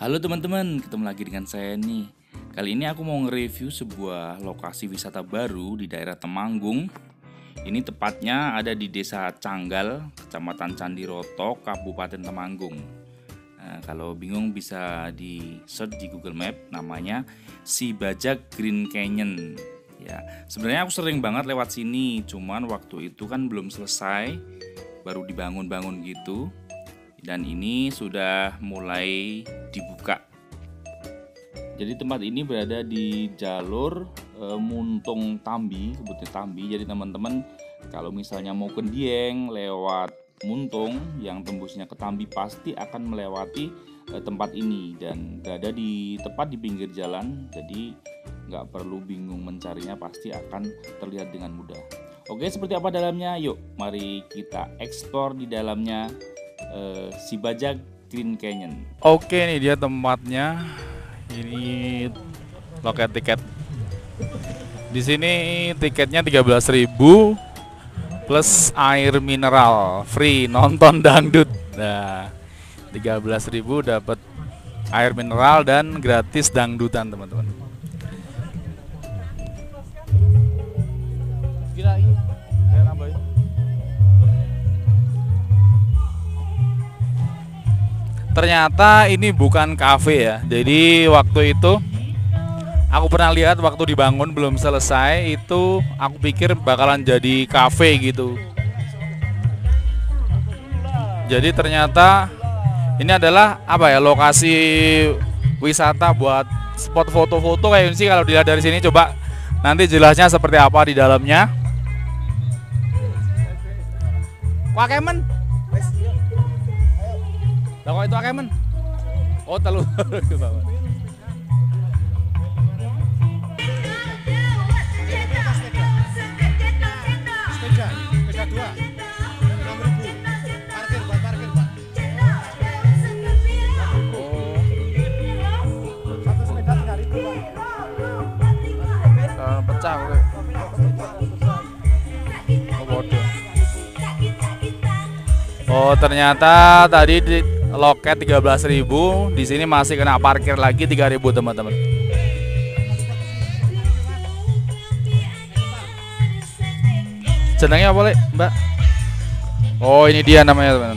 Halo teman-teman, ketemu lagi dengan saya nih. Kali ini aku mau nge-review sebuah lokasi wisata baru di daerah Temanggung. Ini tepatnya ada di Desa Canggal, Kecamatan Candiroto, Kabupaten Temanggung. Nah, kalau bingung bisa di search di Google Map, namanya Sibajak Green Canyon. Ya, sebenarnya aku sering banget lewat sini, cuman waktu itu kan belum selesai, baru dibangun-bangun gitu. Dan ini sudah mulai dibuka. Jadi tempat ini berada di jalur Muntung Tambi, sebutnya Tambi. Jadi teman-teman kalau misalnya mau ke Dieng lewat Muntung yang tembusnya ke Tambi pasti akan melewati tempat ini dan berada di tepat di pinggir jalan. Jadi nggak perlu bingung mencarinya, pasti akan terlihat dengan mudah. Oke, seperti apa dalamnya? Yuk, mari kita eksplor di dalamnya. Sibajak Green Canyon. Oke, nih dia tempatnya. Ini loket tiket. Di sini tiketnya 13.000 plus air mineral, free nonton dangdut. Nah, 13.000 dapat air mineral dan gratis dangdutan, teman-teman. Ternyata ini bukan kafe ya. Jadi waktu itu aku pernah lihat waktu dibangun belum selesai itu, aku pikir bakalan jadi kafe gitu. Jadi ternyata ini adalah apa ya, lokasi wisata buat spot foto-foto kayak sih. Kalau dilihat dari sini, coba nanti jelasnya seperti apa di dalamnya. Wah, Kemen. Lah kok itu akemen? Oh, telu ke bawah. Sepeda 2. 6.000. Parkir, Pak. Oh. Satu sepeda 3.000, Pak. Pecah kok. Oh, bodoh. Oh, ternyata tadi di loket 13.000, di sini masih kena parkir lagi 3.000, teman-teman. Jenengnya boleh, Mbak? Oh, ini dia namanya, teman-teman.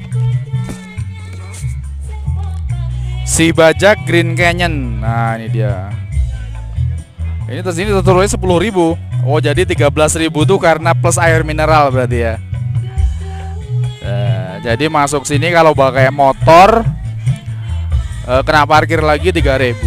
Sibajak Green Canyon. Nah, ini dia. Ini terus ini tertulisnya 10.000. Oh, jadi 13.000 tuh karena plus air mineral berarti ya. Jadi masuk sini kalau pakai motor kena parkir lagi 3.000.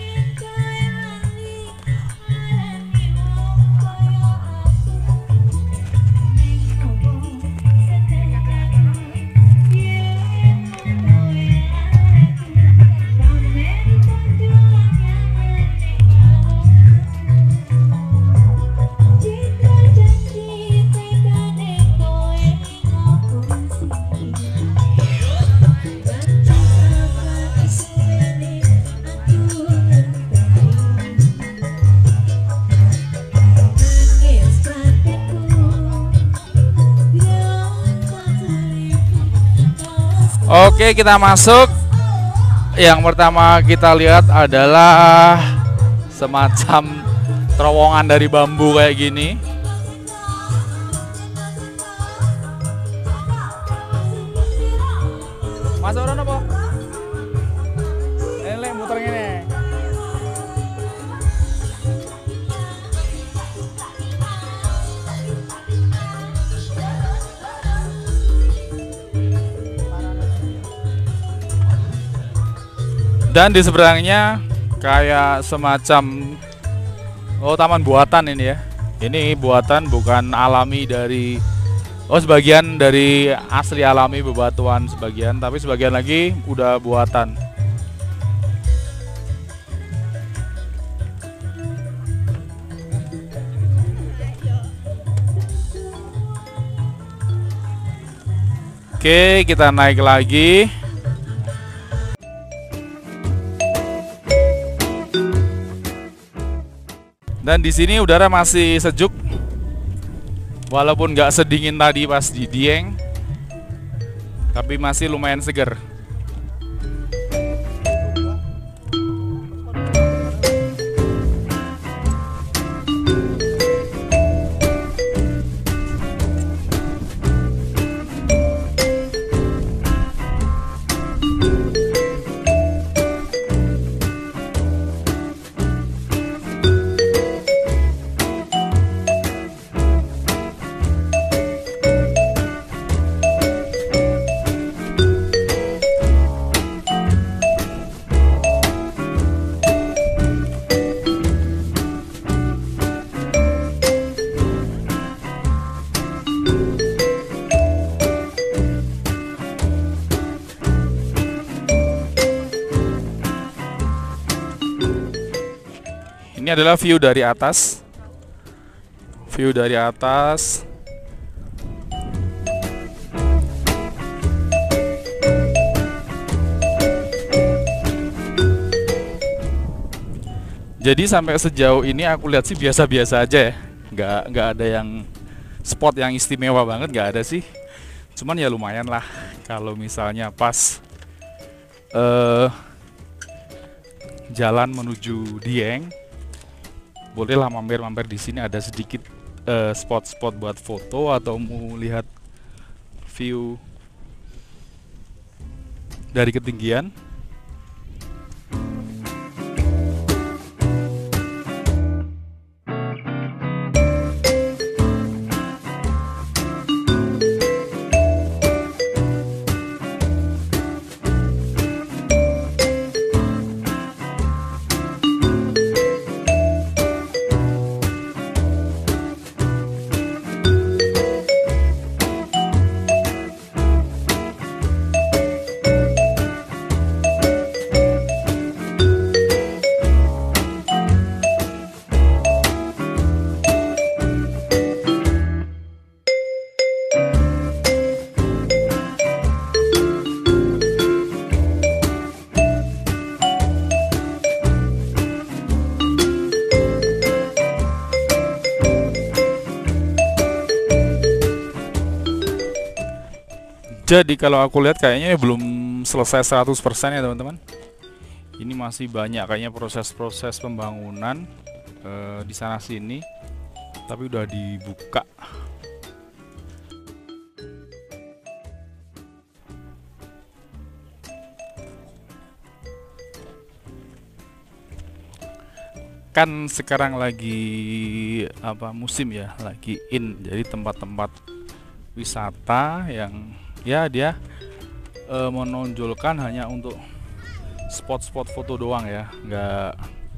Oke, kita masuk. Yang pertama kita lihat adalah semacam terowongan dari bambu kayak gini. Masuk orang apa? Ini muter gini. Dan di seberangnya kayak semacam taman buatan ini ya. Ini buatan, bukan alami dari sebagian dari asli alami bebatuan sebagian, tapi sebagian lagi udah buatan. Oke, kita naik lagi. Dan di sini udara masih sejuk, walaupun nggak sedingin tadi pas di Dieng, tapi masih lumayan segar. Ini adalah view dari atas. View dari atas. Jadi sampai sejauh ini aku lihat sih biasa-biasa aja ya. Nggak ada yang spot yang istimewa banget, nggak ada sih. Cuman ya lumayan lah kalau misalnya pas jalan menuju Dieng, bolehlah mampir-mampir di sini. Ada sedikit spot-spot buat foto atau mau lihat view dari ketinggian. Jadi kalau aku lihat kayaknya belum selesai 100% ya teman-teman. Ini masih banyak kayaknya proses-proses pembangunan di sana sini, tapi udah dibuka. Kan sekarang lagi musim ya, lagi in. Jadi tempat-tempat wisata yang ya dia menonjolkan hanya untuk spot-spot foto doang ya, nggak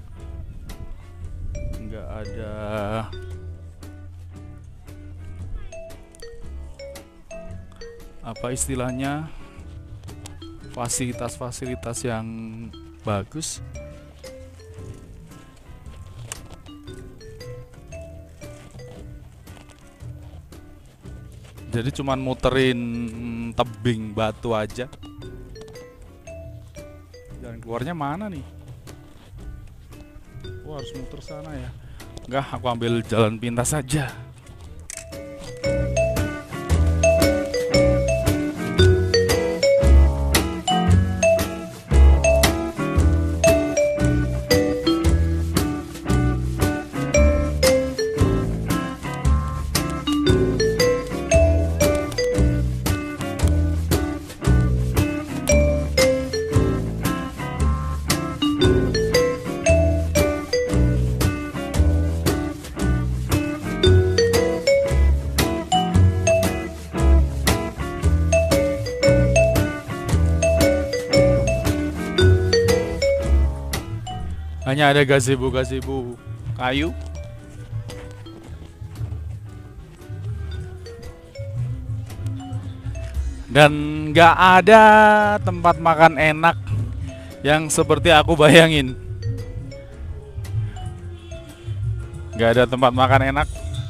ada istilahnya fasilitas-fasilitas yang bagus. Jadi cuman muterin tebing batu aja. Jalan keluarnya mana nih? Oh, harus muter sana ya. Enggak, aku ambil jalan pintas saja. Hanya ada gazebo kayu. Dan nggak ada tempat makan enak yang seperti aku bayangin. Nggak ada tempat makan enak.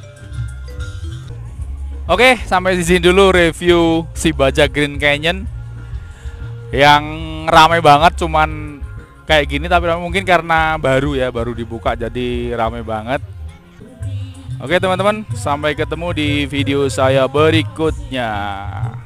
Oke, sampai di sini dulu review si Baja Green Canyon yang ramai banget, cuman kayak gini, tapi mungkin karena baru dibuka jadi rame banget. Oke teman-teman, sampai ketemu di video saya berikutnya.